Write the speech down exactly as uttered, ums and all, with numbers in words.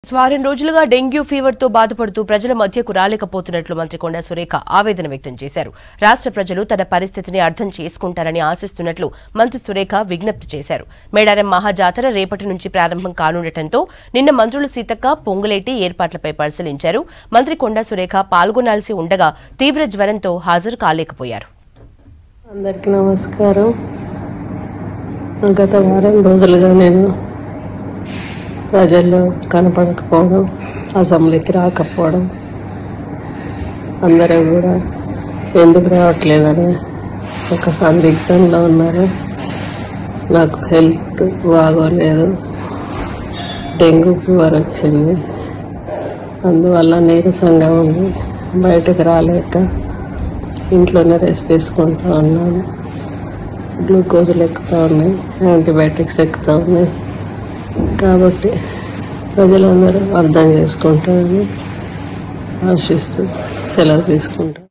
వారం రోజులుగా dengue fever తో బాధపడుతూ ప్రజల మధ్యకు రాలేకపోతున్నట్లు మంత్రి కొండా సురేఖ ఆవేదన వ్యక్తం చేశారు. రాష్ట్ర ప్రజలు తన పరిస్థితిని అర్థం చేసుకుంటారని ఆశిస్తున్నట్లు మంత్రి సురేఖ విజ్ఞప్తి చేశారు. మేడారం మహాజాతర రేపటి నుంచి ప్రారంభం కానుండటంతో నిన్న మంత్రులు సీతక్క, పొంగులేటి ఏర్పాట్లపై పరిశీలించారు. మంత్రి కొండా సురేఖ పాల్గొనాల్సి ఉండగా తీవ్ర జ్వరంతో హాజరు కాలేకపోయారు. అందరికీ నమస్కారం. గత వారం రోజులుగా నేను ప్రజల్లో కనపడకపోవడం, అసెంబ్లీకి రాకపోవడం, అందరూ కూడా ఎందుకు రావట్లేదని ఒక సందిగ్ధంలో ఉన్నారు. నాకు హెల్త్ బాగోలేదు, డెంగ్యూ ఫీవర్ వచ్చింది. అందువల్ల నీరసంగా ఉంది, బయటకు రాలేక ఇంట్లోనే రెస్ట్ తీసుకుంటూ ఉన్నాను. గ్లూకోజులు ఎక్కుతూ ఉన్నాయి, యాంటీబయాటిక్స్ ఎక్కుతూ ఉన్నాయి. కాబట్టి ప్రజలందరూ అర్థం చేసుకుంటారని ఆశిస్తూ సెలవు తీసుకుంటారు.